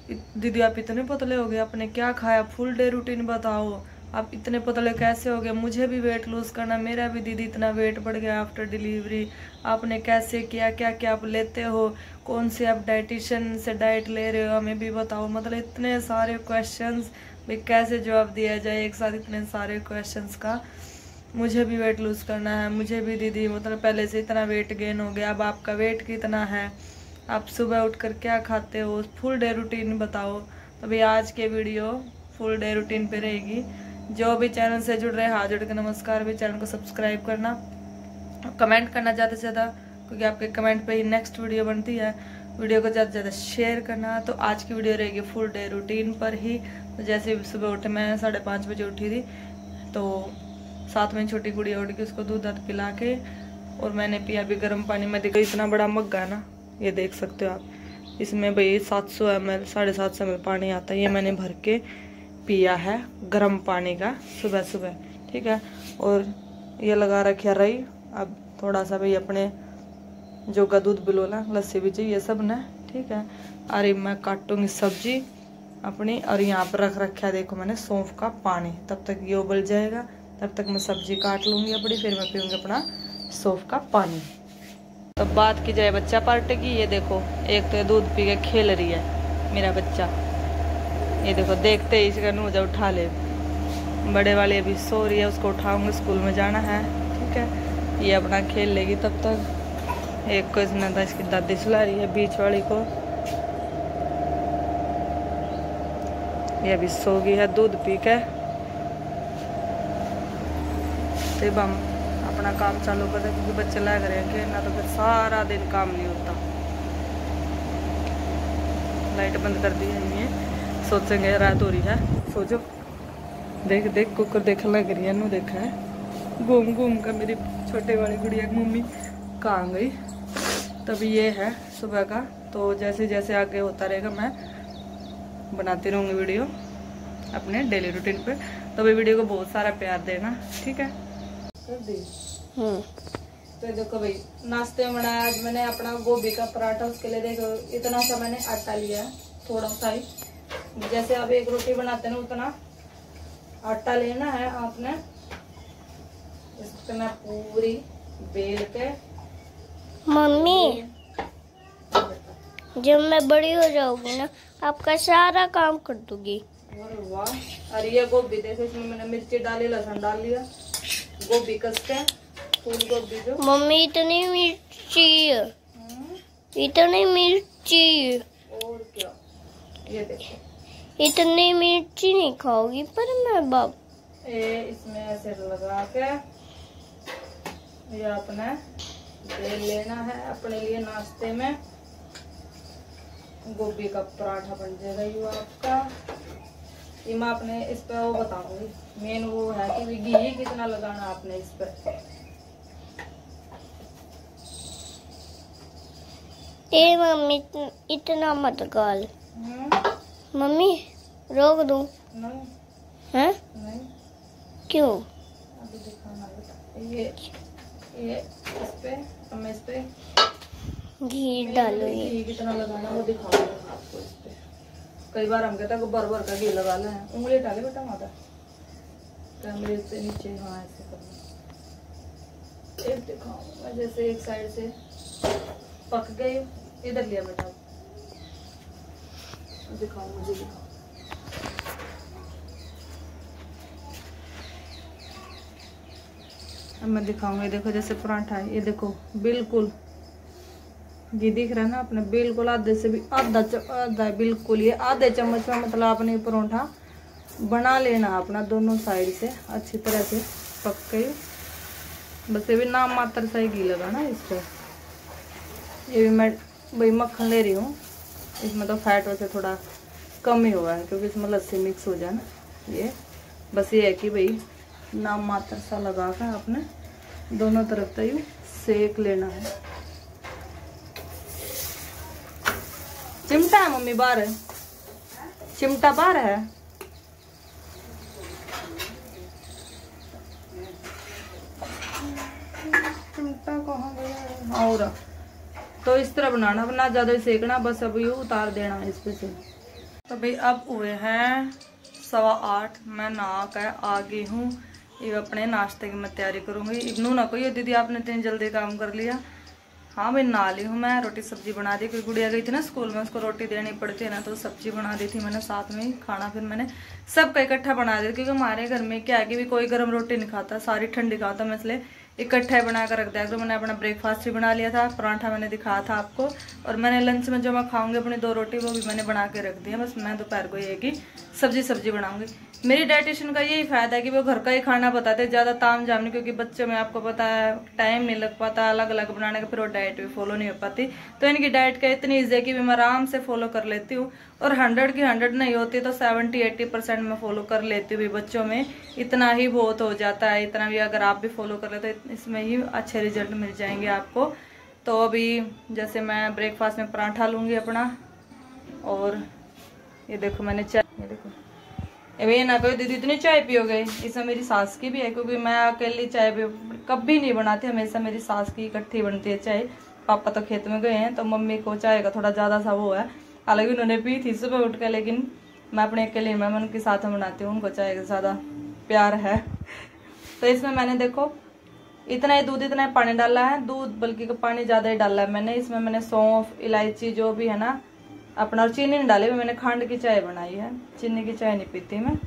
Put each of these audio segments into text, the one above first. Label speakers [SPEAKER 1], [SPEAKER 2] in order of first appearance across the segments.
[SPEAKER 1] दीदी आप इतने पतले हो गए, आपने क्या खाया, फुल डे रूटीन बताओ, आप इतने पतले कैसे हो गए, मुझे भी वेट लूज करना, मेरा भी दीदी इतना वेट बढ़ गया आफ्टर डिलीवरी, आपने कैसे किया, क्या क्या आप लेते हो, कौन से आप डाइटिशियन से डाइट ले रहे हो, हमें भी बताओ। मतलब इतने सारे क्वेश्चंस, भाई कैसे जवाब दिया जाए एक साथ इतने सारे क्वेश्चंस का। मुझे भी वेट लूज करना है, मुझे भी दीदी मतलब पहले से इतना वेट गेन हो गया, अब आपका वेट कितना है, आप सुबह उठकर क्या खाते हो, फुल डे रूटीन बताओ। तो भाई आज के वीडियो फुल डे रूटीन पे रहेगी। जो भी चैनल से जुड़ रहे हैं हाथ जोड़ के नमस्कार, भी चैनल को सब्सक्राइब करना, कमेंट करना ज़्यादा से ज़्यादा, क्योंकि आपके कमेंट पे ही नेक्स्ट वीडियो बनती है। वीडियो को ज़्यादा से ज़्यादा शेयर करना। तो आज की वीडियो रहेगी फुल डे रूटीन पर ही। तो जैसे सुबह उठे, मैं 5:30 बजे उठी थी, तो साथ में छोटी गुड़िया उठ के उसको दूध दाध पिला के और मैंने पिया भी गर्म पानी में। देखो इतना बड़ा मग्गा है ना, ये देख सकते हो आप, इसमें भाई 700 ml 750 ml पानी आता है, ये मैंने भर के पिया है गर्म पानी का सुबह सुबह, ठीक है। और ये लगा रखे रही, अब थोड़ा सा भाई अपने जो का दूध बिलोला लस्सी भी चाहिए सब ने, ठीक है। अरे मैं काटूंगी सब्जी अपनी, और यहाँ पर रख रखा है देखो मैंने सौंफ का पानी, तब तक ये उबल जाएगा, तब तक मैं सब्जी काट लूंगी अपनी, फिर मैं पीऊंगी अपना सौंफ का पानी। तो बात की जाए बच्चा पार्टी की, ये देखो एक तो दूध पी के खेल रही है मेरा बच्चा, ये देखो देखते ही इसका नूजा उठा ले। बड़े वाली अभी सो रही है, उसको उठाऊंगी, स्कूल में जाना है, ठीक है। ये अपना खेल लेगी तब तक। एक को इसने था, इसकी दादी सुला रही है बीच वाली को, ये अभी सो गई है दूध पी के। तब हम अपना काम चालू कर दे, क्योंकि बच्चे लग रहे हैं कि ना, तो फिर सारा दिन काम नहीं होता। लाइट बंद कर दी है, ये सोचेंगे रात हो रही है, सो जाओ। देख देख कुकर देख लग रही है, नू देखा है घूम घूम कर मेरी छोटे वाली गुड़िया की मम्मी कहाँ गई। तभी ये है सुबह का। तो जैसे जैसे आगे होता रहेगा मैं बनाती रहूँगी वीडियो अपने डेली रूटीन पे। तो भी वीडियो को बहुत सारा प्यार देना, ठीक है। कर दी। तो देखो भाई नाश्ते में बनाया आज मैंने अपना गोभी का पराठा, उसके लिए देखो इतना सा मैंने आटा लिया है, थोड़ा सा ही, जैसे आप एक रोटी बनाते हैं ना उतना आटा लेना है आपने। इसको मैं पूरी बेल के,
[SPEAKER 2] मम्मी जब मैं बड़ी हो जाऊंगी ना आपका सारा काम कर दूंगी।
[SPEAKER 1] और वाह, अरे ये गोभी देखो, इसमें मैंने मिर्ची डाली, लहसुन डाल लिया, गोभी कस के, फूल गोभी जो।
[SPEAKER 2] मम्मी इतनी मिर्ची, इतनी मिर्ची,
[SPEAKER 1] और क्या, ये देखो
[SPEAKER 2] इतनी मिर्ची नहीं खाओगी पर मैं बाप।
[SPEAKER 1] इसमें ऐसे लगा के ये अपने बेल लेना है अपने लिए नाश्ते में। गोभी का पराठा बन जाएगा ये आपका। ये मैं अपने इस पे वो बताऊंगी, मेन वो है कि घी कितना लगाना आपने इस पे।
[SPEAKER 2] ए मम्मी इतना मत गाल। मम्मी रोक दूं?
[SPEAKER 1] नहीं
[SPEAKER 2] हैं?
[SPEAKER 1] नहीं,
[SPEAKER 2] क्यों?
[SPEAKER 1] अभी दिखाना बेटा। ये इस पे, अब मैं इस पे
[SPEAKER 2] घी डालूंगी।
[SPEAKER 1] घी कितना लगाना वो दिखाऊंगा आपको इस पे। कई बार हम कहते हैं भर भर का घी लगा ले, उंगली डाले बेटा माता, कैमरे से नीचे, हाँ ऐसे करना। एक दिखाऊंगा जैसे एक साइड से पक गए, इधर लिया बेटा, दिखाओ मुझे, दिखाओ। अब मैं दिखाऊंगी, देखो जैसे पराठा है, ये देखो बिल्कुल घी दिख रहा है ना अपने, बिल्कुल आधे से भी आधा बिल्कुल, ये आधे चम्मच में मतलब आपने परोठा बना लेना अपना, दोनों साइड से अच्छी तरह से पक गई। बस ये भी नाम मात्र सा ही घी लगाना इस पर। ये भी मैं भाई मक्खन ले रही हूँ, इसमें तो फैट वैसे थोड़ा कम ही हुआ है, क्योंकि इसमें लस्सी मिक्स हो जाए ना। ये बस ये है कि भाई नाम मात्र सा लगा कर आपने दोनों तरफ से यूँ सेक लेना है। चिमटा है मम्मी बाहर है, चिमटा बाहर है। चिमटा कहाँ गया? और तो इस तरह बनाना, अब ना ज्यादा सेकना, बस अब ये उतार देना इस पे से। तो भाई अब हुए हैं 8:15, मैं नहा कर आ गई हूँ। ये अपने नाश्ते की मैं तैयारी करूँगी। इग्नू ना कोई दीदी आपने इतनी जल्दी काम कर लिया। हाँ भाई नहा ली हूँ मैं, रोटी सब्जी बना दी, क्योंकि गुड़िया गई थी ना स्कूल में, उसको रोटी देनी पड़ती है ना, तो सब्जी बना दी थी मैंने साथ में ही। खाना फिर मैंने सबका इकट्ठा बना दिया, क्योंकि हमारे घर में क्या है कि भी कोई गर्म रोटी नहीं खाता, सारी ठंडी खाता, मैं इसलिए इकट्ठा ही बना कर रख दिया। तो मैंने अपना ब्रेकफास्ट भी बना लिया था, पराठा मैंने दिखाया था आपको, और मैंने लंच में जो मैं खाऊंगी अपनी 2 रोटी वो भी मैंने बना के रख दिया। बस मैं दोपहर को एक ही सब्जी बनाऊंगी। मेरी डाइटिशियन का यही फायदा है कि वो घर का ही खाना बताते हैं, ज़्यादा ताम झाम नहीं, क्योंकि बच्चों में आपको पता है टाइम नहीं लग पाता अलग अलग बनाने का, फिर वो डाइट भी फॉलो नहीं हो पाती। तो इनकी डाइट का इतनी ईजी है कि मैं आराम से फॉलो कर लेती हूँ, और 100 की 100 नहीं होती तो 70-80% मैं फॉलो कर लेती हूँ। बच्चों में इतना ही बहुत हो जाता है, इतना भी अगर आप भी फॉलो कर ले तो इसमें ही अच्छे रिजल्ट मिल जाएंगे आपको। तो अभी जैसे मैं ब्रेकफास्ट में पराठा लूँगी अपना, और ये देखो मैंने चाय, ये देखो ये ना कोई दीदी इतनी चाय पियोगे, इसमें मेरी सास की भी है, क्योंकि मैं अकेली चाय भी कभी नहीं बनाती, हमेशा मेरी सास की इकट्ठी बनती है चाय। पापा तो खेत में गए हैं तो मम्मी को चाय का थोड़ा ज़्यादा सा वो है, हालांकि उन्होंने पी थी सुबह उठ के, लेकिन मैं अपने अकेले मैं उनके साथ में बनाती हूँ, उनको चाय का ज़्यादा प्यार है। तो इसमें मैंने देखो इतना ही दूध, इतना ही पानी डाला है, दूध बल्कि पानी ज़्यादा ही डाला है मैंने। इसमें मैंने सौंफ, इलायची जो भी है ना अपना, और चीनी नहीं डाली, मैंने खंड की चाय बनाई है, चीनी की चाय नहीं पीती मैं।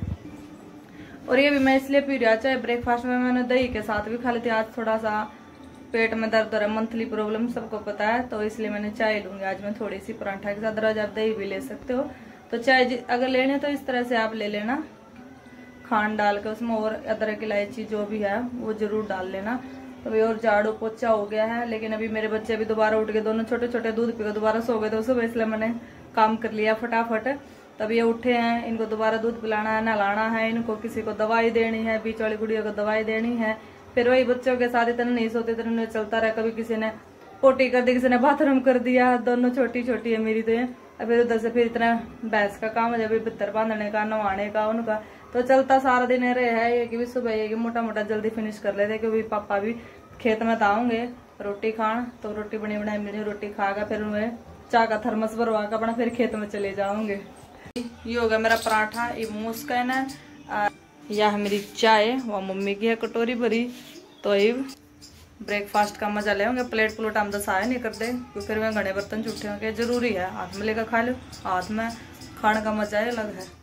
[SPEAKER 1] और ये भी मैं इसलिए पी रहा चाय ब्रेकफास्ट में, मैंने दही के साथ भी खा लेती। आज थोड़ा सा पेट में दर्द हो रहा है, मंथली प्रॉब्लम सबको पता है, तो इसलिए मैंने चाय लूंगी आज मैं थोड़ी सी पराठा के साथ। रोज आप दही भी ले सकते हो, तो चाय अगर लेने तो इस तरह से आप ले लेना, खांड डाल के उसमें, और अदरक इलायची जो भी है वो जरूर डाल लेना। तो अभी और झाड़ू पोछा हो गया है, लेकिन अभी मेरे बच्चे भी दोबारा उठ गए, दोनों छोटे छोटे, दूध पी के दोबारा सो गए थे सुबह, इसलिए मैंने काम कर लिया फटाफट। तब ये उठे हैं, इनको दोबारा दूध पिलाना है, नहलाना है इनको, किसी को दवाई देनी है, बीच वाली गुड़िया को दवाई देनी है। फिर वही बच्चों के साथ इतना नहीं सोते, इतना चलता रहा, कभी किसी ने पोटी कर दी, किसी ने बाथरूम कर दिया, दोनों छोटी छोटी है मेरी तो। फिर उधर से फिर इतना भैंस का काम है, जब बितर बांधने का, नवाने का उनका, तो चलता सारा दिन रहे है। ये कि भी सुबह ये कि मोटा मोटा जल्दी फिनिश कर लेते, क्योंकि पापा भी खेत में आऊंगे रोटी खान, तो रोटी बनी बनाई मिली, रोटी खागा, फिर उन्हें चाय का थर्मस भरवा कर अपना फिर खेत में चले जाऊंगे। ये हो गया मेरा पराठा, ये मुस्कान है, यह मेरी चाय, वह मम्मी की है कटोरी भरी। तो ये ब्रेकफास्ट का मजा ले होंगे। प्लेट प्लेट हम दसाया नहीं करते, क्योंकि फिर मैं घने बर्तन छुट्टे होंगे, जरूरी है हाथ में लेकर खा लो, हाथ में खाने का मजा अलग है।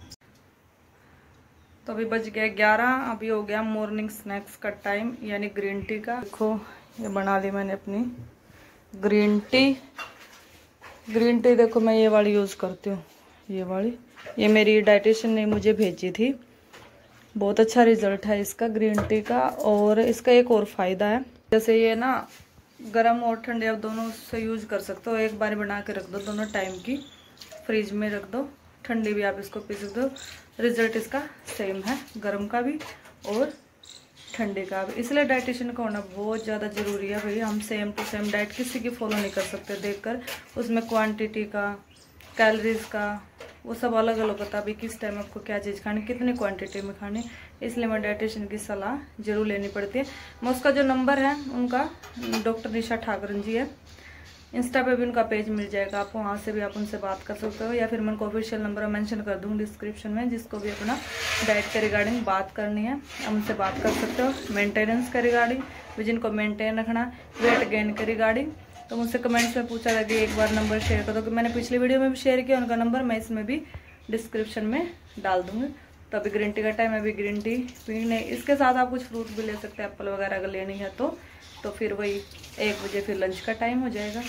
[SPEAKER 1] तो अभी बज गया 11, अभी हो गया मॉर्निंग स्नैक्स का टाइम, यानी ग्रीन टी का। देखो ये बना ली मैंने अपनी ग्रीन टी। ग्रीन टी देखो मैं ये वाली यूज़ करती हूँ, ये वाली, ये मेरी डाइटिशियन ने मुझे भेजी थी, बहुत अच्छा रिजल्ट है इसका ग्रीन टी का। और इसका एक और फायदा है, जैसे ये ना गर्म और ठंडे आप दोनों से यूज कर सकते हो, एक बार बना के रख दो दोनों टाइम की, फ्रिज में रख दो, ठंडी भी आप इसको पी सकते हो, रिजल्ट इसका सेम है, गर्म का भी और ठंडे का भी। इसलिए डाइटिशियन का होना बहुत ज़्यादा ज़रूरी है भाई। हम सेम टू सेम डाइट किसी की फॉलो नहीं कर सकते देखकर, उसमें क्वांटिटी का, कैलोरीज का, वो सब अलग अलग होता है, अभी किस टाइम आपको क्या चीज़ खानी, कितनी क्वांटिटी में खानी, इसलिए मैं डाइटिशियन की सलाह जरूर लेनी पड़ती है। मैं उसका जो नंबर है उनका, डॉक्टर निशा ठाकरन जी है, इंस्टा पे भी उनका पेज मिल जाएगा आपको, वहाँ से भी आप उनसे बात कर सकते हो, या फिर मैं उनको ऑफिशियल नंबर मेंशन कर दूँगी डिस्क्रिप्शन में, जिसको भी अपना डाइट के रिगार्डिंग बात करनी है आप उनसे बात कर सकते हो। मेंटेनेंस के रिगार्डिंग, जिनको मेंटेन रखना, वेट गेन के रिगार्डिंग, तो मुझसे कमेंट्स में पूछा था कि एक बार नंबर शेयर कर दो, कि मैंने पिछली वीडियो में भी शेयर किया उनका नंबर, मैं इसमें भी डिस्क्रिप्शन में डाल दूँगी। तो अभी ग्रीन टी का टाइम है, अभी ग्रीन टी पीने, इसके साथ आप कुछ फ्रूट भी ले सकते हैं, एप्पल वगैरह अगर लेनी है तो फिर वही 1 बजे फिर लंच का टाइम हो जाएगा।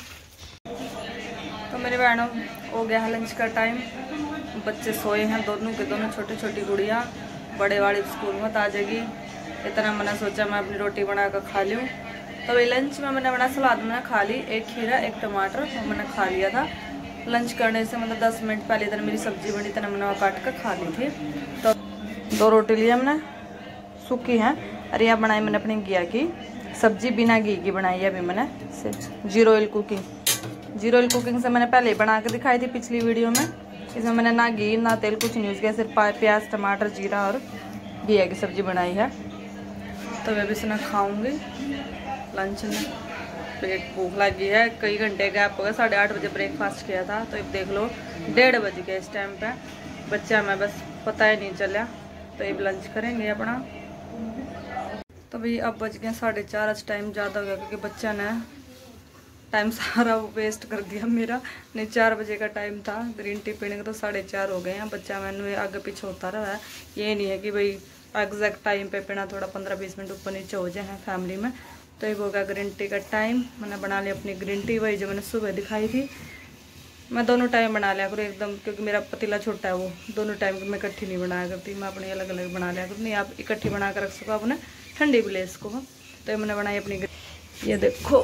[SPEAKER 1] तो मेरे बहनों हो गया है लंच का टाइम, बच्चे सोए हैं दोनों के दोनों, छोटी छोटी गुड़िया, बड़े वाले स्कूल में आ जाएगी, इतना मैंने सोचा मैं अपनी रोटी बना कर खा लूँ। तो वही लंच में मैंने बना, सलाद मैंने खा ली, 1 खीरा 1 टमाटर वो मैंने खा लिया था। लंच करने से मतलब 10 मिनट पहले इधर मेरी सब्जी बनी, इतना मैंने वो काट कर खा ली थी। तो 2 रोटी ली हमने सूखी हैं, और यह बनाई मैंने अपनी घिया की सब्जी, बिना घी की बनाई है अभी मैंने, zero oil cooking. Zero oil cooking से मैंने पहले ही बना के दिखाई थी पिछली वीडियो में, इसमें मैंने ना घी ना तेल कुछ नहीं यूज़ किया, सिर्फ प्याज टमाटर जीरा और घिया की सब्जी बनाई है। तो मैं भी इसमें खाऊंगी लंच में। पेट भूख लगी है, कई घंटे गैप हो गया, 8:30 बजे ब्रेकफास्ट किया था, तो अब देख लो 1:30 बज गए इस टाइम पे। बच्चा मैं बस पता ही नहीं चला, तो अब लंच करेंगे अपना। तो भाई अब बज गए 4:30, आज टाइम ज़्यादा हो गया क्योंकि बच्चा ने टाइम सारा वो वेस्ट कर दिया मेरा। नहीं 4 बजे का टाइम था ग्रीन टी पीने का, तो 4:30 हो गए हैं। बच्चा मैंने आगे पीछे होता रहा है, ये नहीं है कि भाई एग्जैक्ट टाइम पे पीना, थोड़ा 15-20 मिनट ऊपर नीचे हो जाए फैमिली में। तो ये हो गया ग्रीन टी का टाइम। मैंने बना लिया अपनी ग्रीन टी, वही जो मैंने सुबह दिखाई थी। मैं दोनों टाइम बना लिया करूँ एकदम, क्योंकि मेरा पतीला छोटा है, वो दोनों टाइम मैं इकट्ठी नहीं बनाया करती, मैं अपनी अलग अलग बना लिया करूँ। नहीं आप इकट्ठी बना कर रख सको अपने ठंडी भी ले इसको। तो मैंने बनाई अपनी, ये देखो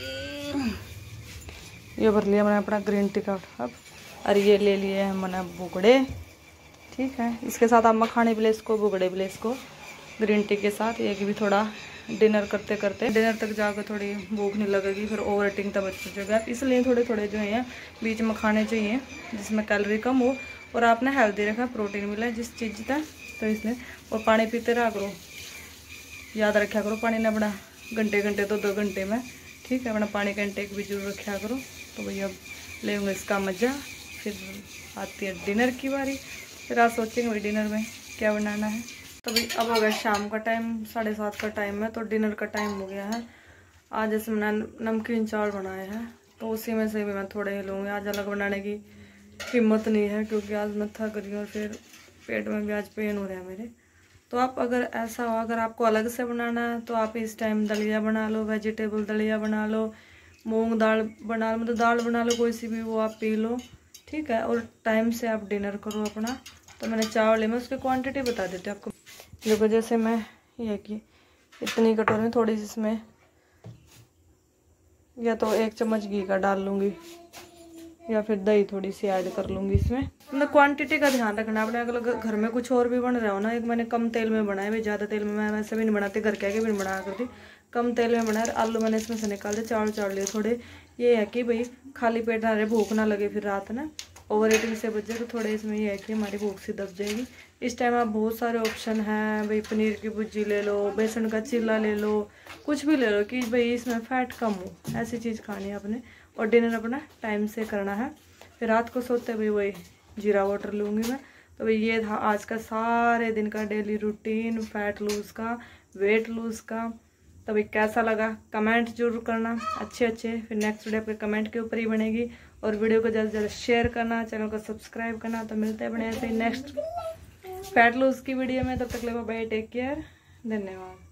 [SPEAKER 1] ये भर लिया मैंने अपना ग्रीन टी का अब। और ये ले लिए हैं मैंने बुगड़े, ठीक है। इसके साथ आप मखाने भी ले इसको, बुगड़े भी ले इसको ग्रीन टी के साथ। ये कि भी थोड़ा डिनर करते करते डिनर तक जाकर थोड़ी भूख नहीं लगेगी, फिर ओवर ईटिंग तब अच्छी जगह, इसलिए थोड़े थोड़े जो हैं बीच में खाने चाहिए जिसमें कैलोरी कम हो और आपने हेल्दी रखा, प्रोटीन मिला जिस चीज़ का। तो इसलिए और पानी पीते रहा करो, याद रखा करो पानी ना बड़ा घंटे घंटे तो 2 घंटे में, ठीक है। अपना पानी का इंटेक भी जरूर रखा करो। तो भैया अब लेंगे इसका मज़ा। फिर आती है डिनर की बारी, फिर आज सोचेंगे भाई डिनर में क्या बनाना है। तो भाई अब हो गया शाम का टाइम, 7:30 का टाइम है, तो डिनर का टाइम हो गया है। आज जैसे मैंने नमकीन चावल बनाए हैं, तो उसी में से भी मैं थोड़े ही लूँगी। आज अलग बनाने की हिम्मत नहीं है क्योंकि आज मैं थक रही हूँ और फिर पेट में भी आज पेन हो रहा है मेरे। तो आप अगर ऐसा हो, अगर आपको अलग से बनाना है तो आप इस टाइम दलिया बना लो, वेजिटेबल दलिया बना लो, मूंग दाल बना लो, मतलब दाल बना लो कोई सी भी, वो आप पी लो, ठीक है। और टाइम से आप डिनर करो अपना। तो मैंने चावल में उसकी क्वांटिटी बता देती हूँ आपको। देखो जैसे मैं ये कि इतनी कटोरी में थोड़ी सी इसमें या तो 1 चम्मच घी का डाल लूँगी या फिर दही थोड़ी सी ऐड कर लूँगी इसमें। मतलब क्वांटिटी का ध्यान रखना अपने। अगर घर में कुछ और भी बन रहा हो ना, एक मैंने कम तेल में बनाया, भाई ज़्यादा तेल में मैं वैसे भी नहीं बनाती, घर के आगे भी नहीं बनाया करती, कम तेल में बनाया। आलू मैंने इसमें से निकाल दिए, चावल चावल लिए थोड़े। ये है कि भाई खाली पेट ना रहे, भूख ना लगे फिर रात ना ओवर ईटिंग से बचे, तो थोड़े इसमें ये है कि हमारी भूख सी दब जाएगी। इस टाइम आप बहुत सारे ऑप्शन हैं भाई, पनीर की भुर्जी ले लो, बेसन का चिल्ला ले लो, कुछ भी ले लो कि भाई इसमें फैट कम हो, ऐसी चीज़ खानी है आपने। और डिनर अपना टाइम से करना है। फिर रात को सोते भाई वही जीरा वाटर लूँगी मैं। तो भाई ये था आज का सारे दिन का डेली रूटीन, फैट लूज़ का, वेट लूज़ का। तो भाई कैसा लगा कमेंट जरूर करना अच्छे। फिर नेक्स्ट वीडियो आपके कमेंट के ऊपर ही बनेगी। और वीडियो को ज़्यादा से ज़्यादा शेयर करना, चैनल को सब्सक्राइब करना। तो मिलते हैं बने ऐसे ही नेक्स्ट फैट लूज़ की वीडियो में, तब तक ले बाय, टेक केयर, धन्यवाद।